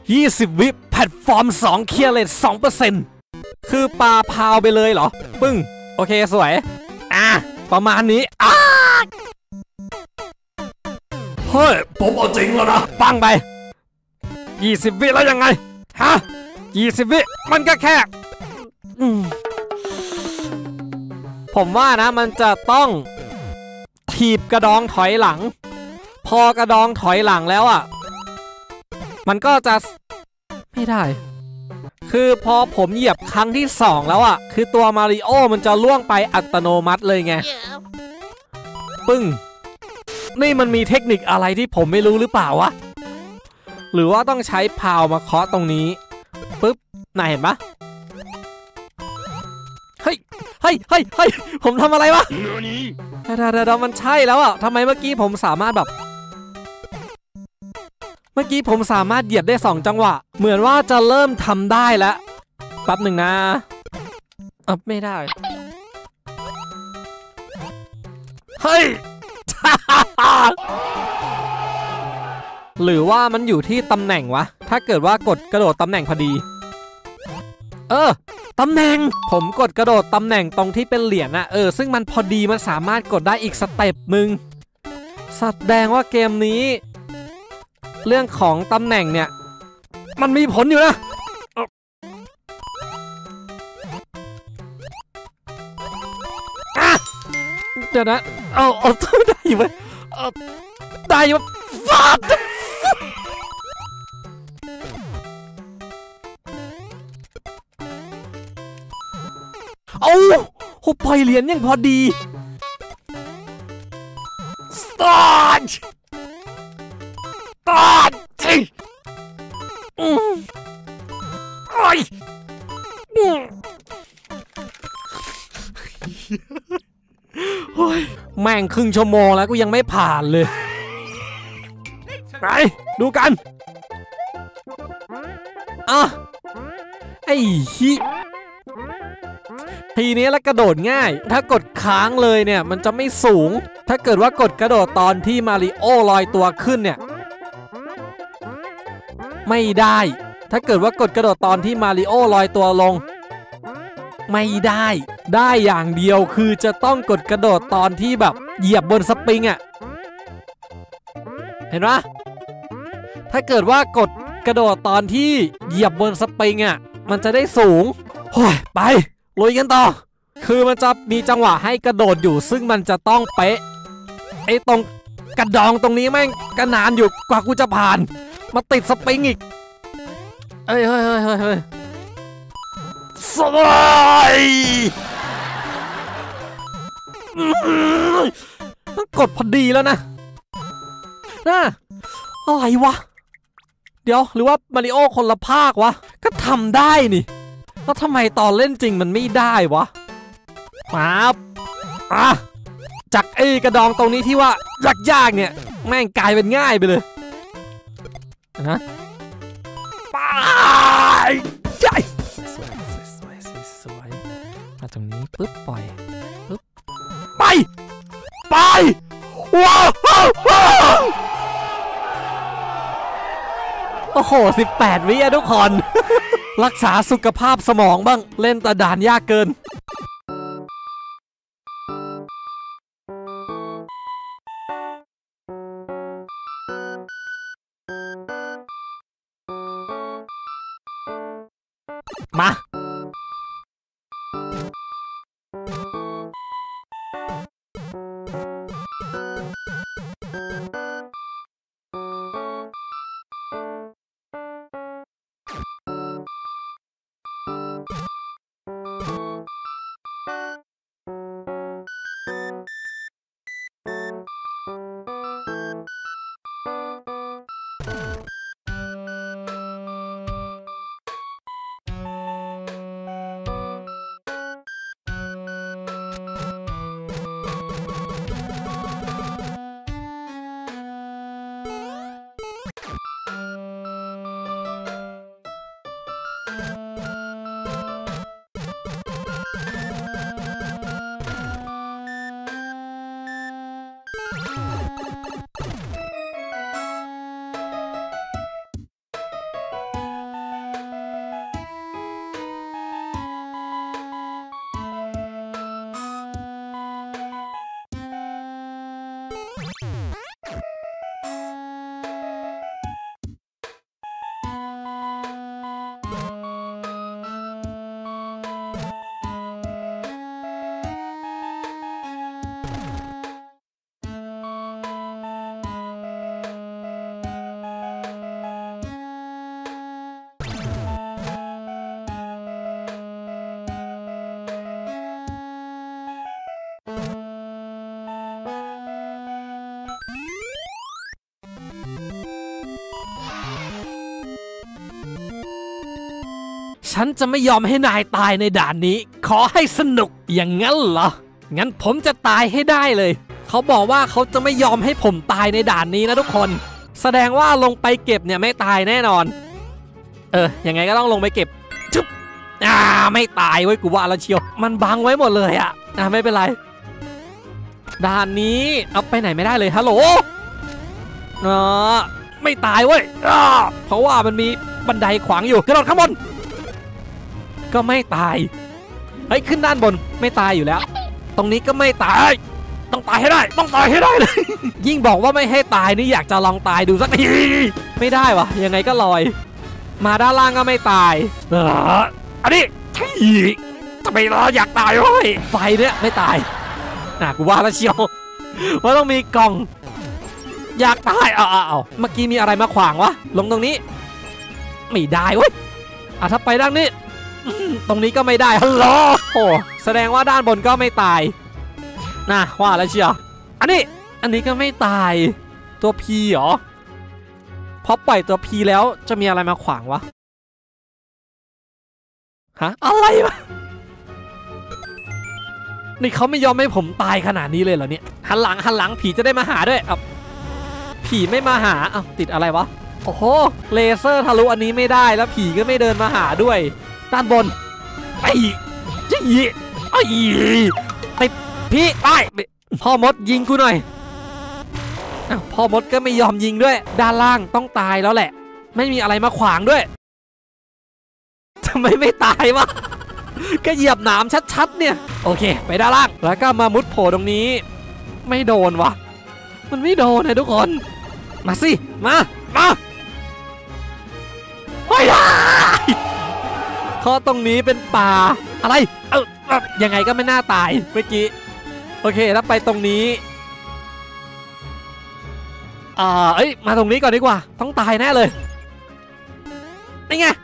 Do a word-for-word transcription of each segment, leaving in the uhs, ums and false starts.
ยี่สิบวิแพลตฟอร์มสองเคลียร์เลท สองเปอร์เซ็นต์ คือปลาพาวไปเลยเหรอปึ้งโอเคสวยอ่ะประมาณนี้อ้าเฮ้ยผมเอาจริงแล้วนะปังไปยี่สิบวิแล้วยังไงฮะยี่สิบวิมันก็แค่ผมว่านะมันจะต้องถีบกระดองถอยหลังพอกระดองถอยหลังแล้วอ่ะมันก็จะไม่ได้คือพอผมเหยียบครั้งที่สองแล้วอ่ะคือตัวมาริโอมันจะล่วงไปอัตโนมัติเลยไงปึ้งนี่มันมีเทคนิคอะไรที่ผมไม่รู้หรือเปล่าวะหรือว่าต้องใช้พาวมาเคาะตรงนี้ปึ๊บน่าเห็นปะเฮ้ยเฮ้ยเฮ้ยเฮ้ยผมทำอะไรวะเดี๋ยวเดี๋ยวมันใช่แล้วอ่ะทำไมเมื่อกี้ผมสามารถแบบเมื่อกี้ผมสามารถเหยียบได้สองจังหวะเหมือนว่าจะเริ่มทำได้แล้วแป๊บหนึ่งนะอ่ะไม่ได้เฮ้ย หรือว่ามันอยู่ที่ตำแหน่งวะถ้าเกิดว่ากดกระโดดตำแหน่งพอดีเออตำแหน่งผมกดกระโดดตำแหน่งตรงที่เป็นเหรียญนะเออซึ่งมันพอดีมันสามารถกดได้อีกสเต็ปหนึ่งแสดงว่าเกมนี้เรื่องของตำแหน่งเนี่ยมันมีผลอยู่นะเดี๋ยวนะเอาเอาได้อยู่ไหมได้อยู่ฟาดเอาหุบปล่อยเหรียญยังพอดีสตาร์ทสตาร์ทสิอืมไอ้โอ้ยแม่งครึ่งชั่วโมงแล้วกูยังไม่ผ่านเลยไปดูกันอ่ะไอ้ฮิทีนี้แล้วกระโดดง่ายถ้ากดค้างเลยเนี่ยมันจะไม่สูงถ้าเกิดว่ากดกระโดดตอนที่มาริโอลอยตัวขึ้นเนี่ยไม่ได้ถ้าเกิดว่ากดกระโดดตอนที่มาริโอลอยตัวลงไม่ได้ได้อย่างเดียวคือจะต้องกดกระโดดตอนที่แบบเหยียบบนสปริงอ่ะเห็นปะถ้าเกิดว่ากดกระโดดตอนที่เหยียบบนสปริงอ่ะมันจะได้สูงโอ้ยไปลุยกันต่อคือมันจะมีจังหวะให้กระโดดอยู่ซึ่งมันจะต้องเป๊ะไอ้ตรงกระดองตรงนี้แม่งก็นานอยู่กว่ากูจะผ่านมาติดสปริงอีกเฮ้ยเฮ้ยเฮ้ยเฮ้ยสบายต้องกดพอดีแล้วนะน่าอะไรวะเดี๋ยวหรือว่ามาริโอคนละภาควะก็ทำได้นี่แล้วทำไมตอนเล่นจริงมันไม่ได้วะครับอ่ะจากไอ้กระดองตรงนี้ที่ว่ายากๆเนี่ยแม่งกลายเป็นง่ายไปเลยนะไปใช่สวยสวยสวยมาตรงนี้ปึ๊บปล่อยปึ๊บไปไปว้าวโอ้โหสิบแปดวิอะทุกคนรักษาสุขภาพสมองบ้างเล่นแต่ด่านยากเกินมาฉันจะไม่ยอมให้นายตายในด่านนี้ขอให้สนุกอย่างงั้นเหรองั้นผมจะตายให้ได้เลยเขาบอกว่าเขาจะไม่ยอมให้ผมตายในด่านนี้นะทุกคนแสดงว่าลงไปเก็บเนี่ยไม่ตายแน่นอนเออยังไงก็ต้องลงไปเก็บชุบอ่าไม่ตายเว้ยกูว่าแล้วเชียวมันบังไว้หมดเลยอะอ่ะไม่เป็นไรด่านนี้เอาไปไหนไม่ได้เลยฮัลโหลเนาะไม่ตายเว้ยเพราะว่ามันมีบันไดขวางอยู่กระโดดข้างบนก็ไม่ตายเฮ้ยขึ้นด้านบนไม่ตายอยู่แล้วตรงนี้ก็ไม่ตายต้องตายให้ได้ต้องตายให้ได้เลย ยิ่งบอกว่าไม่ให้ตายนี่อยากจะลองตายดูสักทีไม่ได้วะยังไงก็ลอยมาด้านล่างก็ไม่ตายเอออันนี้จะไปรออยากตายเว้ยไฟเนี่ยไม่ตายน่ะกูว่าแล้วเชียวว่าต้องมีกล่องอยากตายเอาเอาเอาเมื่อกี้มีอะไรมาขวางวะลงตรงนี้ไม่ได้เว้ยอ่ะถ้าไปด้านนี้ตรงนี้ก็ไม่ได้ฮัลโหลโอ้แสดงว่าด้านบนก็ไม่ตายน่ะว่าแล้วเชียวอันนี้อันนี้ก็ไม่ตายตัวพีเหรอพอปล่อยตัวพีแล้วจะมีอะไรมาขวางวะฮะอะไรวะนี่เขาไม่ยอมให้ผมตายขนาดนี้เลยเหรอเนี่ยหันหลังหันหลังผีจะได้มาหาด้วยอ่ะผีไม่มาหาอ้าวติดอะไรวะโอ้โหเลเซอร์ทะลุอันนี้ไม่ได้แล้วผีก็ไม่เดินมาหาด้วยด้านบนไอ้จี้ไอ้ติดพี่ไปพ่อมดยิงกูหน่อยอ้าวพ่อมดก็ไม่ยอมยิงด้วยด้านล่างต้องตายแล้วแหละไม่มีอะไรมาขวางด้วยทำไมไม่ตายวะก็เหยียบหนามชัดๆเนี่ยโอเคไปด้านล่างแล้วก็มามุดโผล่ตรงนี้ไม่โดนวะมันไม่โดนนะทุกคนมาสิมามาเฮ้ยข้อตรงนี้เป็นป่าอะไรเออยังไงก็ไม่น่าตายเมื่อกี้โอเคแล้วไปตรงนี้อ่าเอ้ยมาตรงนี้ก่อนดีกว่าต้องตายแน่เลยนี่ไง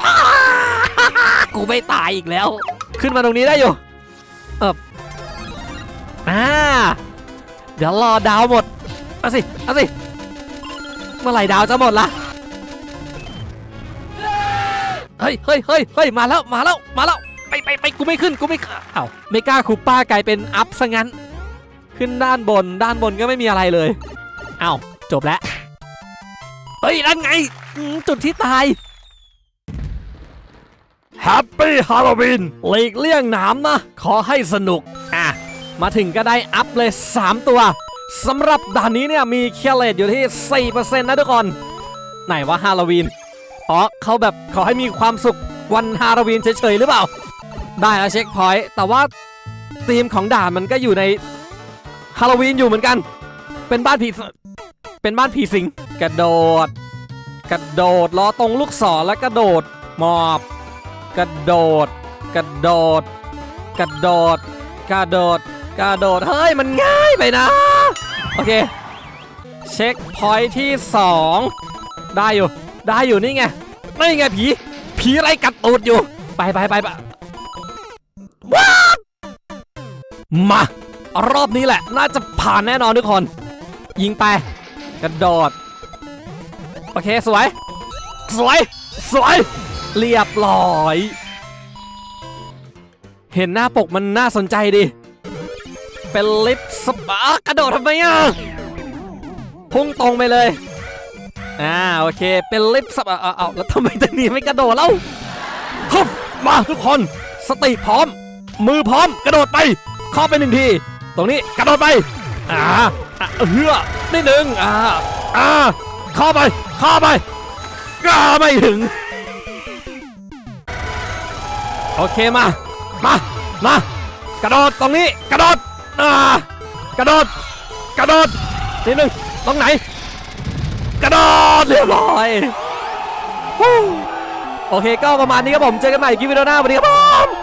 กูไม่ตายอีกแล้วขึ้นมาตรงนี้ได้อยู่เอออ่าเดี๋ยวรอดาวหมดเอาสิเอาสิเมื่อไหร่ดาวจะหมดล่ะเฮ้ยเฮ้ยเฮ้ยเฮ้ยมาแล้วมาแล้วมาแล้วไปไปไปกูไม่ขึ้นกูไม่อ้าวเมกาคูป้ากลายเป็นอัพซะงั้นขึ้นด้านบนด้านบนก็ไม่มีอะไรเลยอ้าวจบแล้วเฮ้ยนั่นไงจุดที่ตายแฮปปี้ฮาโลวีนหลีกเลี่ยงหนามนะขอให้สนุกอ่ะมาถึงก็ได้อัพเลยสามตัวสำหรับด่านนี้เนี่ยมีเคเลตอยู่ที่ สี่เปอร์เซ็นต์ นะทุกคนไหนว่าฮาโลวีนอ๋อเขาแบบขอให้มีความสุขวันฮาโลวีนเฉยๆหรือเปล่าได้แล้วเช็คพอยต์แต่ว่าธีมของด่านมันก็อยู่ในฮาโลวีนอยู่เหมือนกันเป็นบ้านผีเป็นบ้านผีสิงกระโดดกระโดดล้อตรงลูกศรแล้วกระโดดหมอบกระโดดกระโดดกระโดดกระโดดกระโดดเฮ้ยมันง่ายไปนะโอเคเช็คพอยต์ที่สองได้อยู่ได้อยู่นี่ไงนี่ไงผีผีอะไรกัดตูดอยู่ไปไปไปไปว้ามารอบนี้แหละน่าจะผ่านแน่นอนทุกคนยิงไปกระโดดโอเคสวยสวยสวยเรียบร้อยเห็นหน้าปกมันน่าสนใจดิเป็นลิฟต์สปากระโดดทำไมอ่ะพุ่งตรงไปเลยอ่าโอเคเป็นลิฟต์สปาเอาเอาแล้วทำไมตอนนี้ไม่กระโดดเล่าฮึบมาทุกคนสติพร้อมมือพร้อมกระโดดไปเข้าไปหนึ่งทีตรงนี้กระโดดไปอ่าเฮือนิดหนึ่งอ่าอ่าเข้าไปเข้าไปก็ไม่ถึงโอเคมามามากระโดดตรงนี้กระโดดอ่ากระโดดกระโดดนิดหนึ่งตรงไหนกระโดดเรียบร้อยโอเคก็ประมาณนี้ครับผมเจอกันใหม่คลิปวิดีโอหน้าสวัสดีครับผม